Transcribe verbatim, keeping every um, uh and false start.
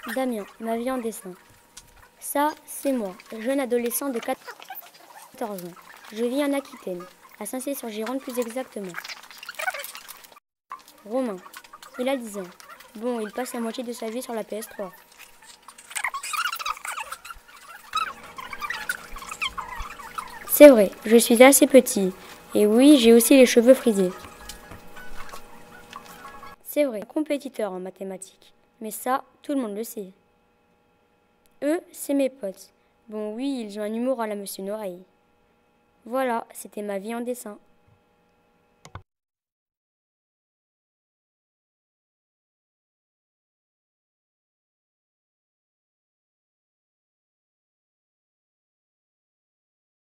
Damien, ma vie en dessin. Ça, c'est moi, jeune adolescent de quatorze ans. Je vis en Aquitaine, à Saint-Cyr-sur-Gironde plus exactement. Romain, il a dix ans. Bon, il passe la moitié de sa vie sur la P S trois. C'est vrai, je suis assez petit. Et oui, j'ai aussi les cheveux frisés. C'est vrai, compétiteur en mathématiques. Mais ça, tout le monde le sait. Eux, c'est mes potes. Bon oui, ils ont un humour à la Monsieur Noreille. Voilà, c'était ma vie en dessin.